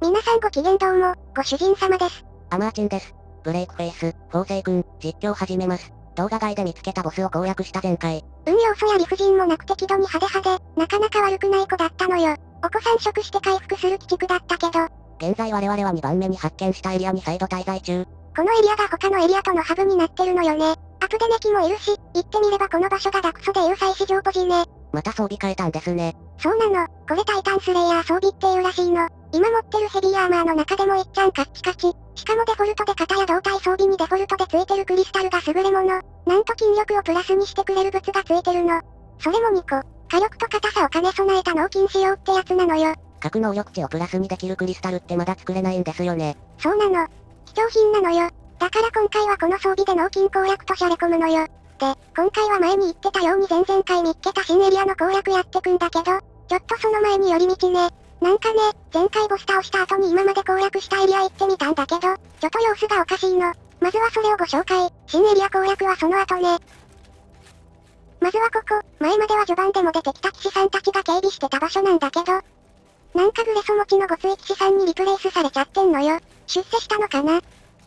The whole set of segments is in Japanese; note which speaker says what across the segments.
Speaker 1: 皆さんご機嫌どうも、ご主人様です。
Speaker 2: アマーチンです。ブレイクフェイス、フォーセイ君、実況始めます。動画外で見つけたボスを攻略した前回。
Speaker 1: 運要素や理不尽もなく適度に派手派で、なかなか悪くない子だったのよ。お子さん食して回復する鬼畜だったけど、
Speaker 2: 現在我々は2番目に発見したエリアに再度滞在中。
Speaker 1: このエリアが他のエリアとのハブになってるのよね。アプデネキもいるし、言ってみればこの場所がダクソでいう最市場ポジね。
Speaker 2: また装備変えたんですね。
Speaker 1: そうなの、これタイタンスレイヤー装備っていうらしいの。今持ってるヘビーアーマーの中でもいっちゃんカッチカチ。しかもデフォルトで肩や胴体装備にデフォルトでついてるクリスタルが優れもの。なんと筋力をプラスにしてくれる物がついてるの。それも2個。火力と硬さを兼ね備えた脳筋仕様ってやつなのよ。
Speaker 2: 各能力値をプラスにできるクリスタルってまだ作れないんですよね。
Speaker 1: そうなの。貴重品なのよ。だから今回はこの装備で脳筋攻略としゃれ込むのよ。で、今回は前に言ってたように前々回見っけた新エリアの攻略やってくんだけど、ちょっとその前に寄り道ね。なんかね、前回ボス倒した後に今まで攻略したエリア行ってみたんだけど、ちょっと様子がおかしいの。まずはそれをご紹介。新エリア攻略はその後ね。まずはここ、前までは序盤でも出てきた騎士さんたちが警備してた場所なんだけど、なんかグレソ持ちのごつい騎士さんにリプレイスされちゃってんのよ。出世したのかな。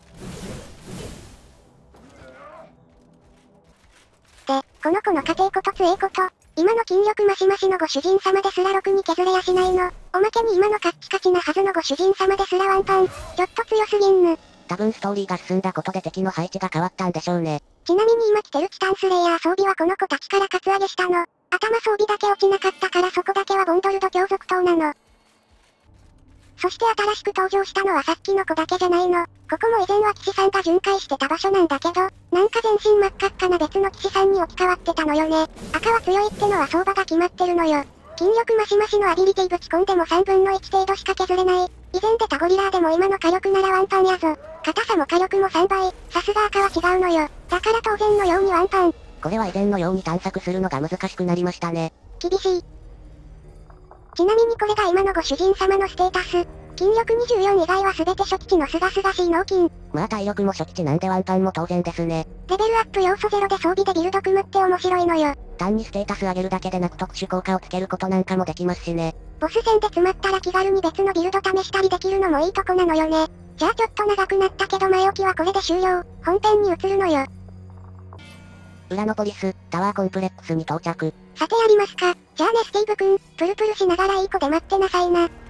Speaker 1: で、この子の家庭ことつえこと、今の筋力マシマシのご主人様ですらろくに削れやしないの。おまけに今のカッチカチなはずのご主人様ですらワンパン。ちょっと強すぎんぬ。
Speaker 2: 多分ストーリーが進んだことで敵の配置が変わったんでしょうね。
Speaker 1: ちなみに今着てるチタンスレイヤー装備はこの子たちからカツアゲしたの。頭装備だけ落ちなかったからそこだけはボンドルド強属島なの。そして新しく登場したのはさっきの子だけじゃないの。ここも以前は騎士さんが巡回してた場所なんだけど、なんか全身真っ赤っかな別の騎士さんに置き換わってたのよね。赤は強いってのは相場が決まってるのよ。筋力マシマシのアビリティぶち込んでも3分の1程度しか削れない。以前出たゴリラーでも今の火力ならワンパンやぞ。硬さも火力も3倍。さすが赤は違うのよ。だから当然のようにワンパン。
Speaker 2: これは以前のように探索するのが難しくなりましたね。
Speaker 1: 厳しい。ちなみにこれが今のご主人様のステータス。筋力24以外は全て初期値のすがすがしい脳筋。
Speaker 2: まあ体力も初期値なんでワンパンも当然ですね。
Speaker 1: レベルアップ要素ゼロで装備でビルド組むって面白いのよ。
Speaker 2: 単にステータス上げるだけでなく特殊効果をつけることなんかもできますしね。
Speaker 1: ボス戦で詰まったら気軽に別のビルド試したりできるのもいいとこなのよね。じゃあちょっと長くなったけど前置きはこれで終了。本編に移るのよ。
Speaker 2: 裏のポリス、タワーコンプレックスに到着。
Speaker 1: さてやりますか。じゃあねスティーブくん、プルプルしながらいい子で待ってなさいな。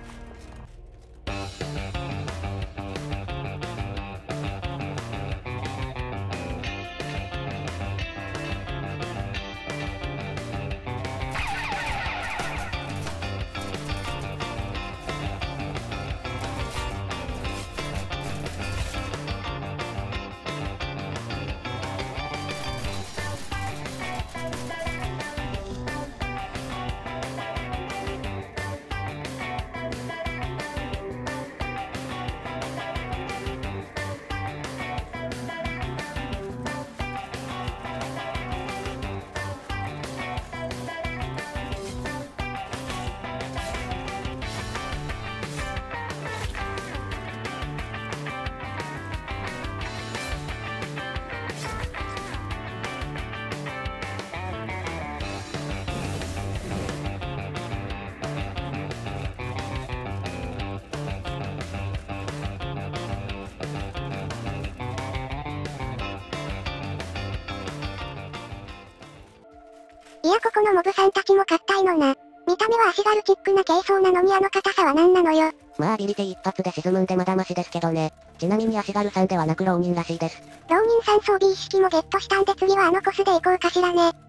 Speaker 1: いやここのモブさんたちも硬いのな。見た目は足軽チックな軽装なのにあの硬さは何なのよ。
Speaker 2: まあアビリティ一発で沈むんでまだマシですけどね。ちなみに足軽さんではなく浪人らしいです。
Speaker 1: 浪人さん装備一式もゲットしたんで次はあのコスで行こうかしらね。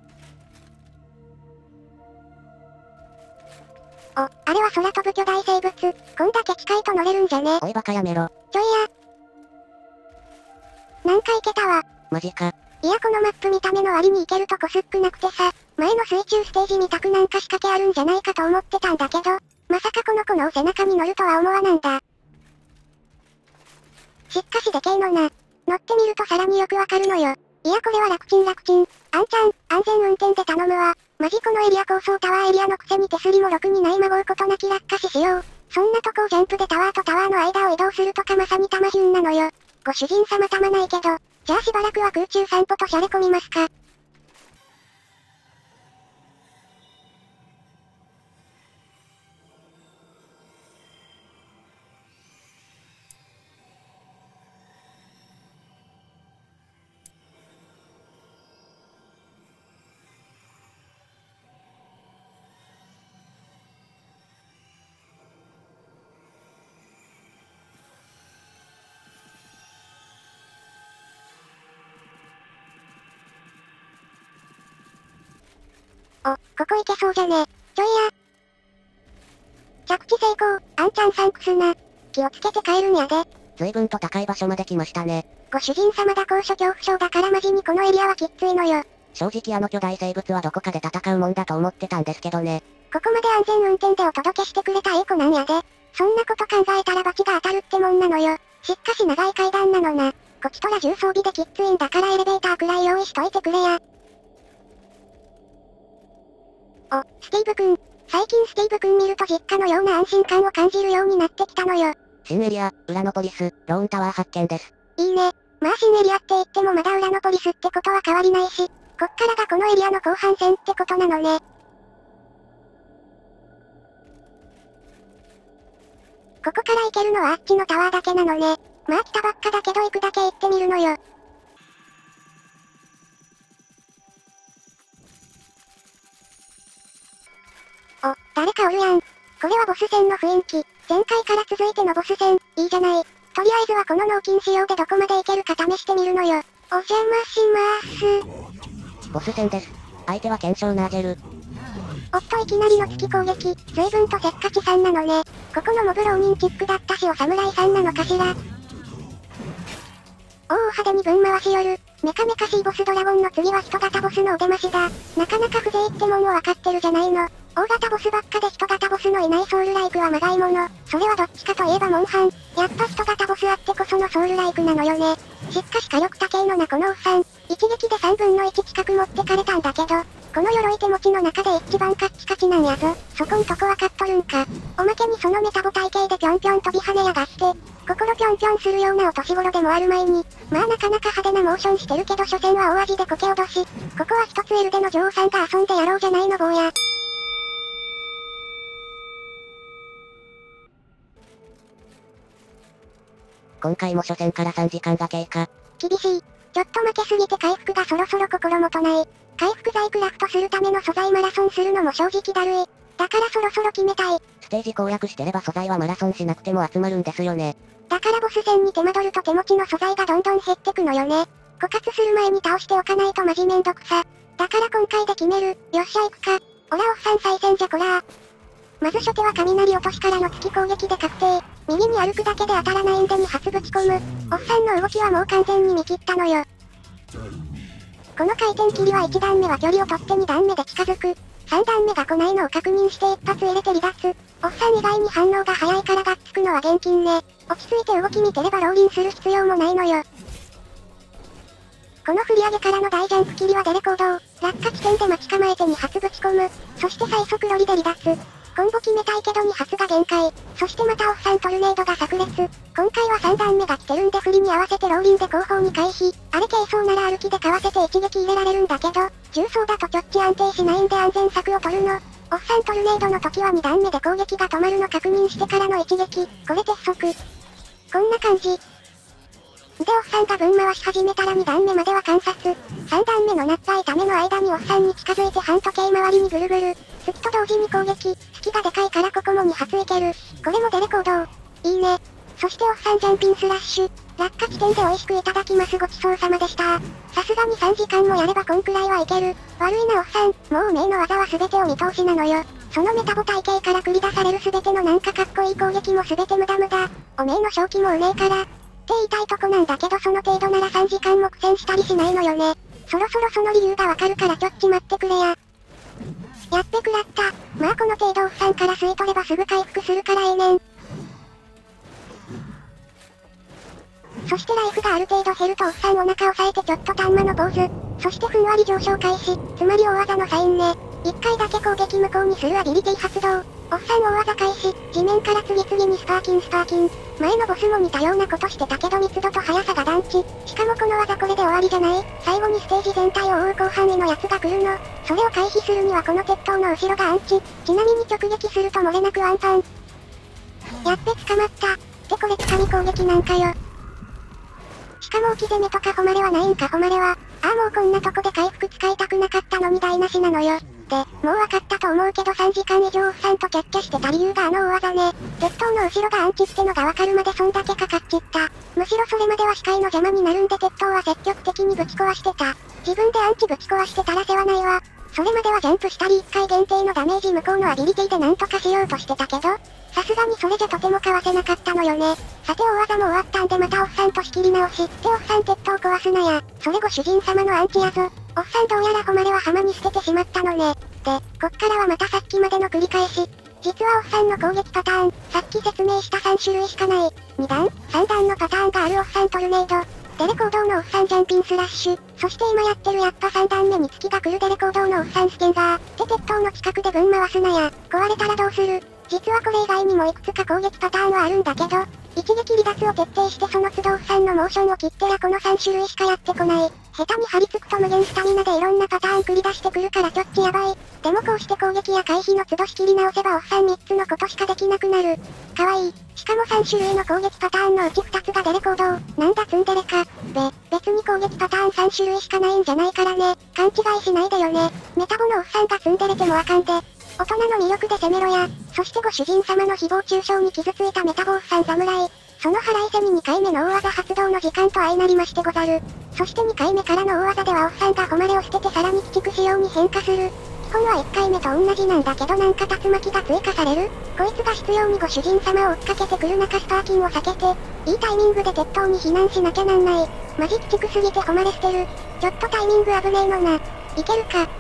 Speaker 1: お、あれは空飛ぶ巨大生物。こんだけ近いと乗れるんじゃね。
Speaker 2: おいバカやめろ。
Speaker 1: ちょいや。何回行けたわ。
Speaker 2: マジか。
Speaker 1: いやこのマップ見た目の割に行けるとこ少なくてさ、前の水中ステージみたくなんか仕掛けあるんじゃないかと思ってたんだけど、まさかこの子のお背中に乗るとは思わなんだ。しっかしでけえのな。乗ってみるとさらによくわかるのよ。いやこれは楽ちん楽ちん。あんちゃん、安全運転で頼むわ。マジこのエリア高層タワーエリアのくせに手すりもろくにないまごうことなき落下死しよう。そんなとこをジャンプでタワーとタワーの間を移動するとかまさに玉ヒュンなのよ。ご主人様たまないけど、じゃあしばらくは空中散歩としゃれ込みますか。 ここ行けそうじゃね。ちょいや。着地成功、あんちゃんサンクスな。気をつけて帰るんやで。
Speaker 2: 随分と高い場所まで来ましたね。
Speaker 1: ご主人様だ高所恐怖症だからマジにこのエリアはきっついのよ。
Speaker 2: 正直あの巨大生物はどこかで戦うもんだと思ってたんですけどね。
Speaker 1: ここまで安全運転でお届けしてくれたいい子なんやで。そんなこと考えたら罰が当たるってもんなのよ。しかし長い階段なのな。こちとら重装備できっついんだからエレベーターくらい用意しといてくれや。お、スティーブくん。最近スティーブくん見ると実家のような安心感を感じるようになってきたのよ。
Speaker 2: 新エリア、ウラノポリス、ローンタワー発見です。
Speaker 1: いいね。まあ新エリアって言ってもまだウラノポリスってことは変わりないし、こっからがこのエリアの後半戦ってことなのね。ここから行けるのはあっちのタワーだけなのね。まあ来たばっかだけど行くだけ行ってみるのよ。お、誰かおるやん。これはボス戦の雰囲気。前回から続いてのボス戦、いいじゃない。とりあえずはこの脳筋仕様でどこまでいけるか試してみるのよ。お邪魔しまーす。
Speaker 2: ボス戦です。相手は検証ナージェル。
Speaker 1: おっといきなりの月攻撃、随分とせっかちさんなのね。ここのモブ浪人チックだったしお侍さんなのかしら。おお派手に分回しよる。メカメカしいボスドラゴンの次は人型ボスのお出ましだ。なかなか風情ってもんをわかってるじゃないの。大型ボスばっかで人型ボスのいないソウルライクはまがいもの。それはどっちかといえばモンハン。やっぱ人型ボスあってこそのソウルライクなのよね。しかし火力高いのなこのおっさん。一撃で3分の1近く持ってかれたんだけど、この鎧手持ちの中で一番カッチカチなんやぞ。そこんとこわかっとるんか。おまけにそのメタボ体型でぴょんぴょん飛び跳ねやがって、心ぴょんぴょんするようなお年頃でもある前に、まあなかなか派手なモーションしてるけど所詮は大味でこけ脅し。ここは一つエルでの女王さんが遊んでやろうじゃないの坊や。
Speaker 2: 今回も初戦から3時間が経過。
Speaker 1: 厳しい。ちょっと負けすぎて回復がそろそろ心もとない。回復剤クラフトするための素材マラソンするのも正直だるい。だからそろそろ決めたい。
Speaker 2: ステージ攻略してれば素材はマラソンしなくても集まるんですよね。
Speaker 1: だからボス戦に手間取ると手持ちの素材がどんどん減ってくのよね。枯渇する前に倒しておかないとマジめんどくさ。だから今回で決める。よっしゃ行くか。オラおっさん再戦じゃこらー。まず初手は雷落としからの月攻撃で確定。右に歩くだけで当たらないんで2発ぶち込む。おっさんの動きはもう完全に見切ったのよ。この回転切りは1段目は距離を取って2段目で近づく。3段目が来ないのを確認して1発入れて離脱。おっさん以外に反応が早いからがっつくのは現金ね。落ち着いて動き見てれば浪人する必要もないのよ。この振り上げからの大ジャンプ切りはデレコード。落下地点で待ち構えて2発ぶち込む。そして最速ロリで離脱。コンボ決めたいけど2発が限界。そしてまたおっさんトルネードが炸裂。今回は3段目が来てるんで振りに合わせて浪林で後方に回避。あれ軽装なら歩きでかわせて一撃入れられるんだけど、重装だとちょっち安定しないんで安全策を取るの。おっさんトルネードの時は2段目で攻撃が止まるの確認してからの一撃。これ鉄則。こんな感じ。でおっさんが分回し始めたら2段目までは観察。3段目の長いための間におっさんに近づいて半時計回りにぐるぐる。突きと同時に攻撃。隙がでかいからここも2発いける。これもデレコード。いいね。そしておっさんジャンピンスラッシュ。落下地点で美味しくいただきますごちそうさまでした。さすがに3時間もやればこんくらいはいける。悪いなおっさん、もうおめえの技は全てお見通しなのよ。そのメタボ体系から繰り出される全てのなんかかっこいい攻撃も全て無駄無駄。おめえの正気もうめえから。って言いたいとこなんだけどその程度なら3時間も苦戦したりしないのよね。そろそろその理由がわかるからちょっち待ってくれや。やってくらった。まあこの程度おっさんから吸い取ればすぐ回復するからええねん。そしてライフがある程度減るとおっさんお腹押さえてちょっとタンマのポーズ。そしてふんわり上昇開始。つまり大技のサインね。一回だけ攻撃無効にするアビリティ発動。おっさん大技開始。地面から次々にスパーキン。前のボスも似たようなことしてたけど密度と速さが団地。しかもこの技これで終わりじゃない。最後にステージ全体を覆う広範囲のやつが来るの。それを回避するにはこの鉄塔の後ろがアンチ。ちなみに直撃すると漏れなくワンパン。やって捕まった。ってこれ掴み攻撃なんかよ。しかも置き攻めとか誉れはないんか誉れは。ああもうこんなとこで回復使いたくなかったのに台無しなのよ。で、もう分かったと思うけど3時間以上おっさんとキャッキャしてた理由があの大技ね。鉄塔の後ろがアンチってのが分かるまでそんだけかかっちった。むしろそれまでは視界の邪魔になるんで鉄塔は積極的にぶち壊してた。自分でアンチぶち壊してたら世話ないわ。 それまではジャンプしたり1回限定のダメージ無効のアビリティでなんとかしようとしてたけど、さすがにそれじゃとてもかわせなかったのよね。さて大技も終わったんでまたおっさんと仕切り直し。っておっさん鉄塔壊すなや。それご主人様のアンチやぞ。おっさんどうやら誉れは浜に捨ててしまったのね。で、こっからはまたさっきまでの繰り返し。実はおっさんの攻撃パターン、さっき説明した3種類しかない。2段、3段のパターンがあるおっさんトルネード。デレ行動のおっさんジャンピンスラッシュ。そして今やってるやっぱ3段目に月が来るデレ行動のおっさんスケンガー。って鉄塔の近くで分回すなや。壊れたらどうする？実はこれ以外にもいくつか攻撃パターンはあるんだけど、一撃離脱を徹底してその都度おっさんのモーションを切ってらこの3種類しかやってこない。下手に張り付くと無限スタミナでいろんなパターン繰り出してくるからちょっちやばい。でもこうして攻撃や回避の都度仕切り直せばおっさん3つのことしかできなくなる。かわいい。しかも3種類の攻撃パターンのうち2つがデレ行動。なんだツンデレか。別に攻撃パターン3種類しかないんじゃないからね。勘違いしないでよね。メタボのおっさんがツンデレてもあかんで。大人の魅力で攻めろや。そしてご主人様の誹謗中傷に傷ついたメタボおっさん侍。その腹いせに2回目の大技発動の時間と相なりましてござる。そして2回目からの大技ではおっさんが誉れを捨ててさらに鬼畜仕様に変化する。基本は1回目と同じなんだけどなんか竜巻が追加される。こいつが執拗にご主人様を追っかけてくる中スパーキンを避けて、いいタイミングで鉄塔に避難しなきゃなんない。マジ鬼畜すぎて誉れ捨てる。ちょっとタイミング危ねえのな。いけるか。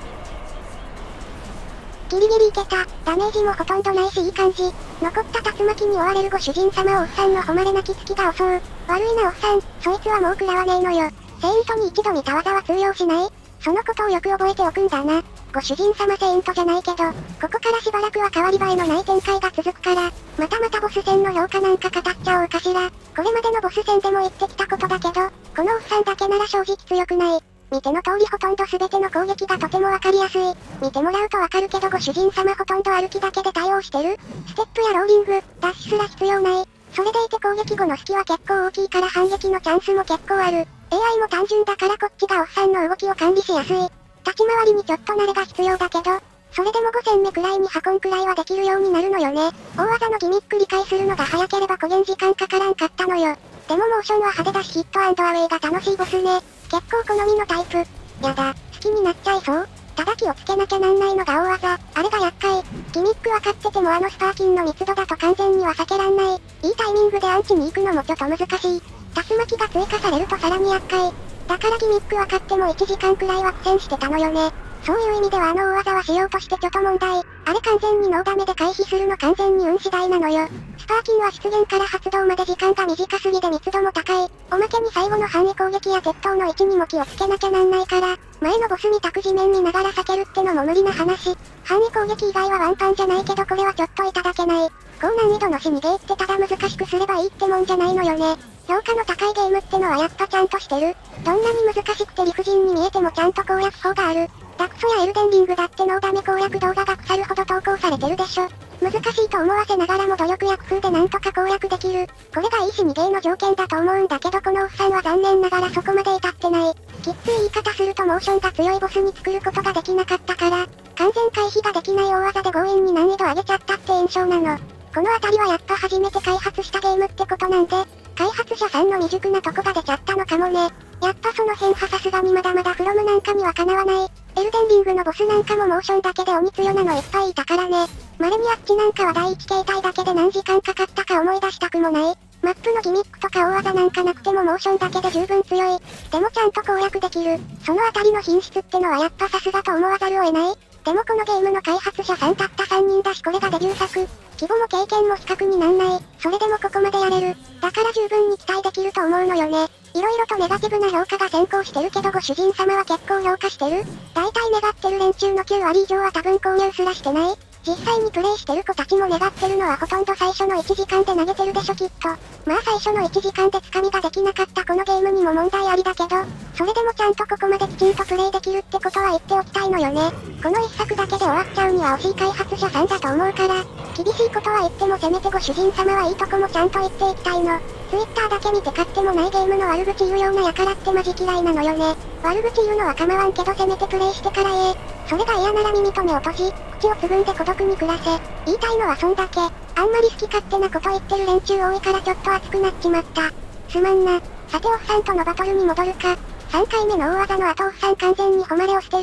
Speaker 1: ギリギリいけた。ダメージもほとんどないしいい感じ。残った竜巻に追われるご主人様をおっさんの誉れなき月が襲う。悪いなおっさん、そいつはもう食らわねえのよ。セイントに一度見た技は通用しない？そのことをよく覚えておくんだな。ご主人様セイントじゃないけど、ここからしばらくは変わり映えのない展開が続くから、またボス戦の評価なんか語っちゃおうかしら。これまでのボス戦でも言ってきたことだけど、このおっさんだけなら正直強くない。見ての通りほとんど全ての攻撃がとてもわかりやすい。見てもらうとわかるけどご主人様ほとんど歩きだけで対応してる。ステップやローリング、ダッシュすら必要ない。それでいて攻撃後の隙は結構大きいから反撃のチャンスも結構ある。AI も単純だからこっちがおっさんの動きを管理しやすい。立ち回りにちょっと慣れが必要だけど、それでも5戦目くらいに運んくらいはできるようになるのよね。大技のギミック理解するのが早ければ古言時間かからんかったのよ。でもモーションは派手だしヒット&アウェイが楽しいボスね。結構好みのタイプ。やだ、好きになっちゃいそう。ただ気をつけなきゃなんないのが大技。あれが厄介。ギミック分かっててもあのスパーキンの密度だと完全には避けらんない。いいタイミングでアンチに行くのもちょっと難しい。竜巻が追加されるとさらに厄介。だからギミック分かっても1時間くらいは苦戦してたのよね。そういう意味ではあの大技はしようとしてちょっと問題。あれ完全にノーダメで回避するの完全に運次第なのよ。スパーキンは出現から発動まで時間が短すぎで密度も高い。おまけに最後の範囲攻撃や鉄塔の位置にも気をつけなきゃなんないから、前のボスみたく地面見ながら避けるってのも無理な話。範囲攻撃以外はワンパンじゃないけどこれはちょっといただけない。高難易度の死にゲーってただ難しくすればいいってもんじゃないのよね。評価の高いゲームってのはやっぱちゃんとしてる。どんなに難しくて理不尽に見えてもちゃんと攻略法がある。ダクソやエルデンリングだってノーダメ攻略動画が腐るほど投稿されてるでしょ。難しいと思わせながらも努力や工夫でなんとか攻略できる。これがいい死にゲーの条件だと思うんだけどこのおっさんは残念ながらそこまで至ってない。きつい言い方するとモーションが強いボスに作ることができなかったから、完全回避ができない大技で強引に難易度上げちゃったって印象なの。このあたりはやっぱ初めて開発したゲームってことなんで、開発者さんの未熟なとこが出ちゃったのかもね。やっぱその辺はさすがにまだまだフロムなんかにはかなわない。エルデンリングのボスなんかもモーションだけで鬼強なのいっぱいいたからね。稀にあっちなんかは第一形態だけで何時間かかったか思い出したくもない。マップのギミックとか大技なんかなくてもモーションだけで十分強い。でもちゃんと攻略できる。そのあたりの品質ってのはやっぱさすがと思わざるを得ない。でもこのゲームの開発者さんたった3人だしこれがデビュー作。規模も経験も比較になんない。それでもここまでやれる。だから十分に期待できると思うのよね。色々とネガティブな評価が先行してるけどご主人様は結構評価してる？大体願ってる連中の9割以上は多分購入すらしてない？実際にプレイしてる子たちも願ってるのはほとんど最初の1時間で投げてるでしょきっと。まあ最初の1時間でつかみができなかったこのゲームにも問題ありだけど、それでもちゃんとここまできちんとプレイできるってことは言っておきたいのよね。この一作だけで終わっちゃうには惜しい開発者さんだと思うから、厳しいことは言ってもせめてご主人様はいいとこもちゃんと言っていきたいの。Twitter だけ見て買ってもないゲームの悪口言うような輩ってマジ嫌いなのよね。悪口言うのは構わんけどせめてプレイしてからそれが嫌なら耳と目を閉じ、口をつぐんで孤独に暮らせ。言いたいのはそんだけ。あんまり好き勝手なこと言ってる連中多いからちょっと熱くなっちまった。すまんな。さておっさんとのバトルに戻るか。3回目の大技の後おっさん完全に誉れを捨てる。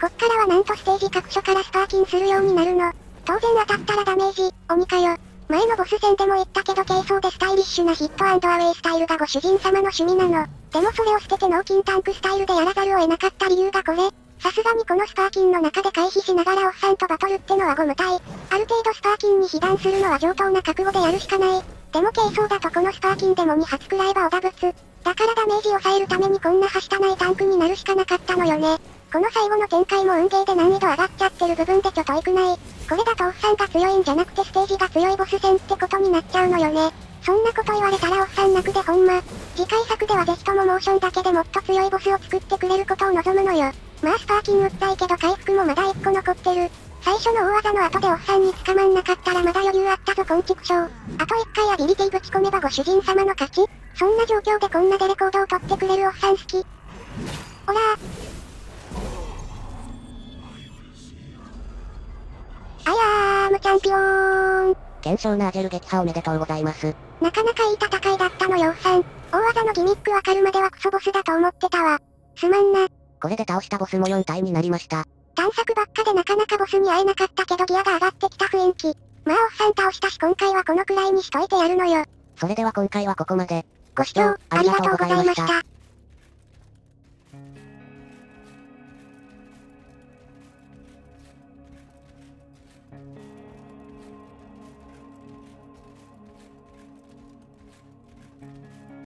Speaker 1: こっからはなんとステージ各所からスパーキンするようになるの。当然当たったらダメージ、鬼かよ。前のボス戦でも言ったけど軽装でスタイリッシュなヒット&アウェイスタイルがご主人様の趣味なの。でもそれを捨てて脳筋タンクスタイルでやらざるを得なかった理由がこれ。さすがにこのスパーキンの中で回避しながらおっさんとバトルってのはご無体。ある程度スパーキンに被弾するのは上等な覚悟でやるしかない。でも軽装だとこのスパーキンでも2発くらいはおだぶつ。だからダメージを抑えるためにこんなはしたないタンクになるしかなかったのよね。この最後の展開も運ゲーで難易度上がっちゃってる部分でちょっといくない。これだとおっさんが強いんじゃなくてステージが強いボス戦ってことになっちゃうのよね。そんなこと言われたらおっさん泣くでほんま。次回作ではぜひともモーションだけでもっと強いボスを作ってくれることを望むのよ。まあスパーキン打ったいけど回復もまだ1個残ってる。最初の大技の後でおっさんに捕まんなかったらまだ余裕あったぞこんちくしょう。あと1回アビリティぶち込めばご主人様の勝ち。そんな状況でこんなデレコードを取ってくれるおっさん好き。おらー。アームチャンピオーン。
Speaker 2: 堅調なアジェル撃破おめでとうございます。
Speaker 1: なかなかいい戦いだったのよおっさん。大技のギミックわかるまではクソボスだと思ってたわ。すまんな。
Speaker 2: これで倒したボスも4体になりました。
Speaker 1: 探索ばっかでなかなかボスに会えなかったけどギアが上がってきた雰囲気。まあおっさん倒したし今回はこのくらいにしといてやるのよ。
Speaker 2: それでは今回はここまで。
Speaker 1: ご視聴ありがとうございました。